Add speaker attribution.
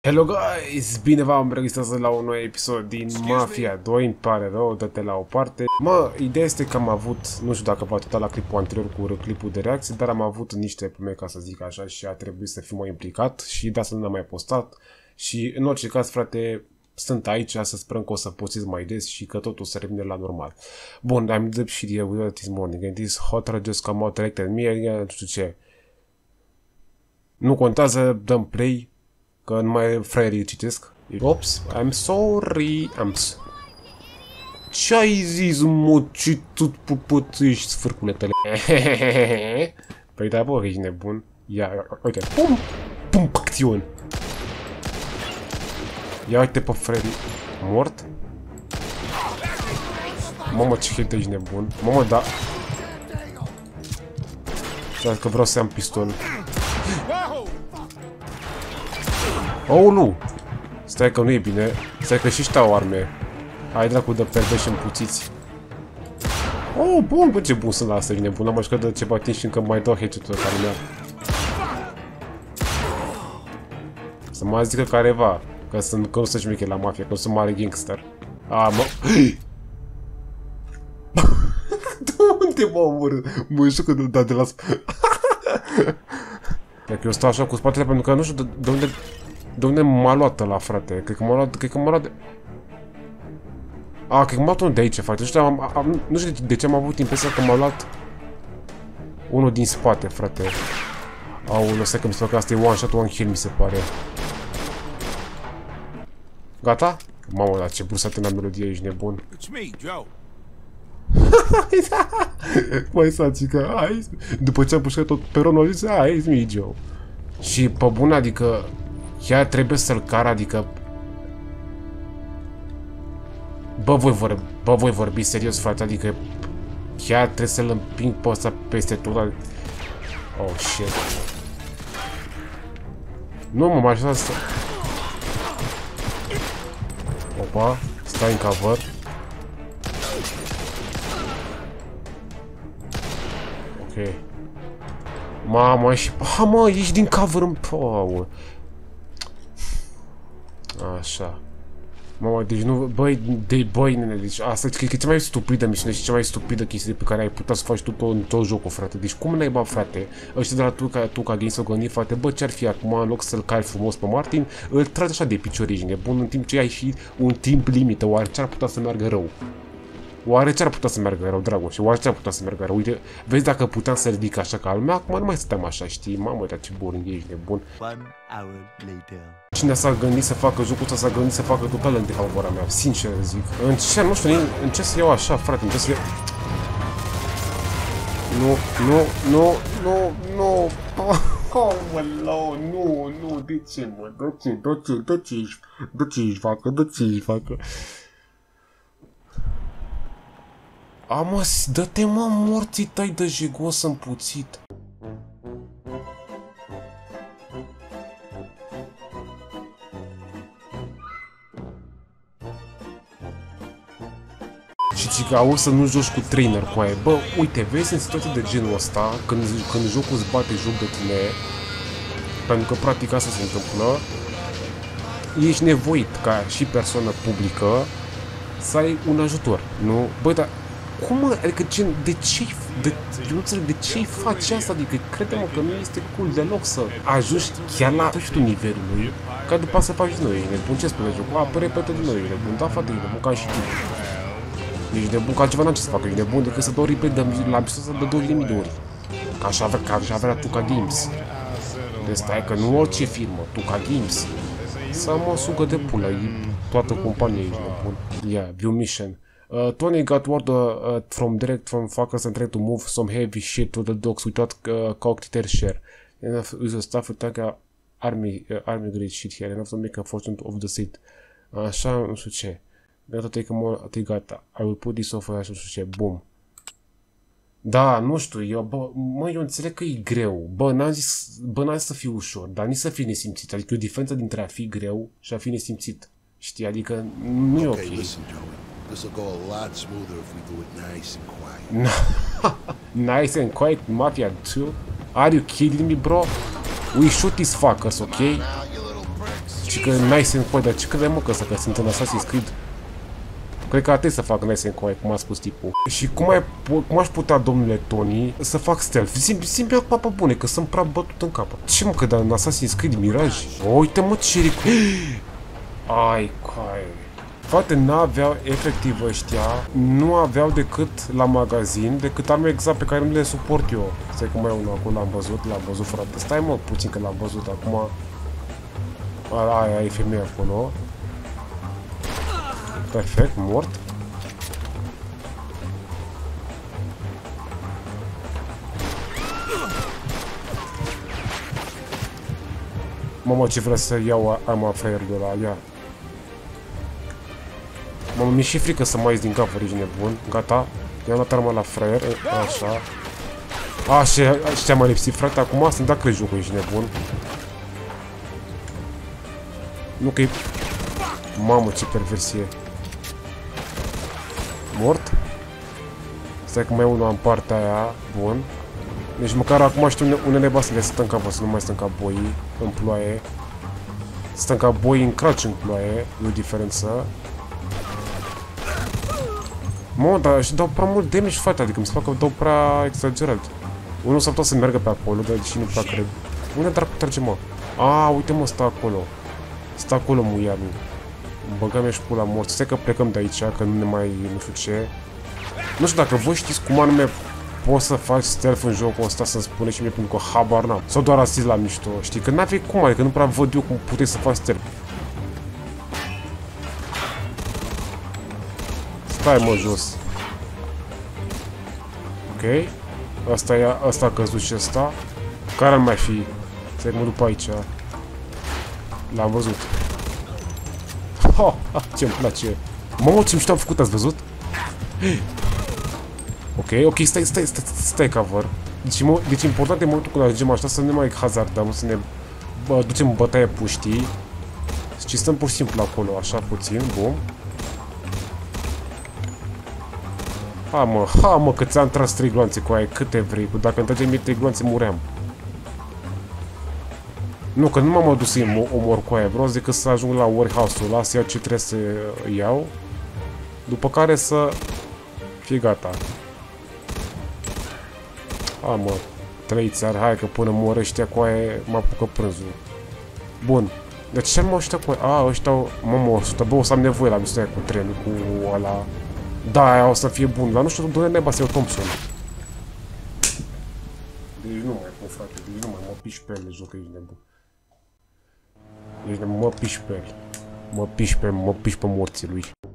Speaker 1: Hello guys! Bine v-am registrat la un nou episod din Mafia 2, îmi pare rău, dă-te la o parte. Ideea este că am avut, nu știu dacă v-a uitat la clipul anterior cu clipul de reacție, dar am avut niște probleme, ca să zic așa, și a trebuit să fiu mai implicat și de asta nu am mai postat. Și în orice caz, frate, sunt aici să sperăm că o să postez mai des și că totul să revină la normal. Bun, am dip și de this morning and this hot just come out elected me, nu știu ce. Nu contează, dăm play. Că nu mai fraierii citesc. Ops, I'm sorry. Ce-ai zis, mă, ce tot pupățești, sfârculetele? Păi da, bă, ești nebun. Ia, uite, pum, pum, acțiuni. Ia uite pe fraierii. Mort? Mamă, ce hate, ești nebun. Mamă, da. Stai că vreau să am pistol. Oh, nu! Stai că nu e bine. Stai că și ăștia au arme. Hai dracu de perde și împuțiți. Oh, bun, bă, ce bun sunt la asta, e nebun. Am așcat de ceva timp și încă mai dau headshot-ul care mea. Să mă zică careva. Că nu sunt șmecher la mafia, că nu sunt mare gangster. A, mă... Unde mă omoră? Mă știu că da de la... Cred că eu stau așa cu spatele pentru că nu știu de unde m-a luat ăla, frate. Cred că m-a luat de... A, cred că m-a luat unul de aici, frate. Nu știu de ce am avut impresia că m-a luat unul din spate, frate. Aoleu, stai că mi se pare că asta e one shot, one kill, mi se pare. Gata? Mamă, dar ce brusat în melodie, ești nebun.
Speaker 2: It's me, Joe.
Speaker 1: Mai sațică, hai, după ce am pușcat tot peronul, a zis, hai, it's me, Joe. Și pe bun, adică, chiar trebuie să-l car, adică... Bă, voi vorbi serios, frate, adică... Chiar trebuie să-l împing pe ăsta peste tot. Oh, shit. Nu, mă, m-aș să... Opa, stai în cover. Ok. Mamă, și... Ha, mă, ești din cover în... Power. Așa. Mamă, deci nu... Băi, nene, deci asta cred că e cea mai stupidă misiune și cea mai stupidă chestie pe care ai putea să faci tu în tot jocul, frate. Deci cum n-ai, bă, frate? Ăștia de la tu ca game să gândi, frate, bă, ce-ar fi acum, în loc să-l cari frumos pe Martin, îl tragi așa de picior, ești nebun, în timp ce ai și un timp limită, oare ce-ar putea să meargă rău? Oare ce ar putea să meargă rău, Dragos? Și oare ce ar putea să meargă rău? Uite, vezi dacă puteam să ridic așa ca al meu, acum nu mai stăm așa, știi? Mamă, dar ce boring ești, nebun. Cine s-a gândit să facă jocul ăsta, s-a gândit să facă total în defavoarea mea, sincer zic. Nu știu, în ce să iau așa, frate, în ce să iau... Nu... Aoleu, nu, de ce, mă? De ce ești facă? A, mă, dă-te, mă, morții tăi de jegos împuțit. Și zic, auzi să nu joci cu trainer cu aia. Bă, uite, vezi în situații de genul ăsta, când jocul îți bate joc de tine, pentru că practic asta se întâmplă, ești nevoit ca și persoană publică să ai un ajutor, nu? Băi, dar cum, mă? Adică, eu nu înțeleg de ce-i faci asta, adică, crede-mă că nu este cool deloc să ajungi chiar la sfârșitul nivelului, ca după să faci noi, ești nebun, ce spune jocul? Apă repede din noi, ești nebun, da, frate, ești nebun, ca și tu. Ești nebun, ca altceva n-am ce să facă, ești nebun, decât să dau replay la episod de 2000 de ori. Ca așa vrea tu ca Games. Deci stai că nu orice firmă, tu ca Games. Să mă sugă de pula, e toată compania, ești nebun. Yeah, view mission. Tony got word from fuckers and tried to move some heavy shit to the docks without cocked their share. Enough with the stuff attack army grade shit here. Enough to make a fortune of the seat. Așa, nu știu ce. Gata, te gata. I will put this off, așa, nu știu ce. Boom. Da, nu știu, eu înțeleg că e greu. Bă, n-am zis să fie ușor, dar nici să fii nesimțit. Adică e o diferență dintre a fi greu și a fi nesimțit. Știi? Adică nu e ok.
Speaker 2: This will go a lot smoother if we do it nice and quiet.
Speaker 1: Nice and quiet, Mafia 2? Are you kidding me, bro? We shoot these fuckers, ok? ci că nice and quiet, dar ce crede mă că ăsta, că sunt în Assassin's Creed? Cred că atât să fac nice and quiet, cum a spus tipul. Și cum aș putea, domnule Tony, să fac stealth? Simplu papă bune, că sunt prea bătut în cap. Ce mă, că în Assassin's Creed Mirage? Uite mă ce ric... Ai, coai... Frate, n-aveau, efectiv ăștia, nu aveau decât la magazin, decât arme exact pe care nu le suport eu. Stai că mai e unul acolo, l-am văzut, frate. Stai mă, puțin că l-am văzut acum. Aia e femeia acolo. Perfect, mort. Mamă, ce vrea să iau arma fraierului ăla, ia. Mamă, mi-e și frică să mai ies din cap, ești nebun. Gata, i-am dat arma la fraier, așa. Așa, ce-am mai lipsit, frate, acum să-mi da crezi jocul, ești nebun. Nu că e... Mamă, ce perversie. Mort. Stai că mai e unul în partea aia, bun. Deci măcar acum știu unele basele să stăm ca vă, să nu mai stăm ca boii în ploaie. Stăm ca boii în craci în ploaie, e o diferență. Mă, dar își dau prea mult damage, frate, adică mi se fac că dau prea exagerat. Unul s-ar putea să meargă pe acolo, dar deși nu prea cred. Unde dracu trage, mă? A, uite mă, stă acolo. Stă acolo muiarul. Băgăm și pula morți. Stai că plecăm de aici, că nu ne mai... nu știu ce. Nu știu dacă voi știți cum anume poți să faci stealth în jocul ăsta, să-mi spune și mie, pentru că habar n-am. Sau doar asist la mișto, știi? Că n-avei cum, adică nu prea văd eu cum puteți să faci stealth. Stai mă jos. Ok. Asta a căzut și ăsta. Care ar mai fi? Stai că mă duc pe aici. L-am văzut. Ce-mi place. Mamă, ce mișto am făcut, ați văzut? Ok, stai cover. Deci important e momentul când ajungem așa să nu ne mai hazardăm, să ne ducem în bătaie puștii. Și stăm pur și simplu acolo, așa puțin, bum. Ha mă, că ți-am tras 3 gloanțe cu aia, câte vrei, că dacă îmi trăgeai mie 3 gloanțe, muream. Nu, că nu m-am dus să-i omor cu aia, vreau decât să ajung la warehouse-ul ăla, să iau ce trebuie să iau, după care să fie gata. Mă, 3 țari, hai că până mor ăștia cu aia mă apucă prânzul. Bun, deci ce mă ăștia cu aia? Ăștia, mă, 100, bă, o să am nevoie la miștoaia cu trenul, cu ăla. Da, aia o să fie bun, dar nu știu de unde neba să iau Thompson. Deci nu mai pot, frate, deci nu mai mă piși pe ele, joc, ești nebun. Deci mă piși pe el. Mă piși pe morții lui.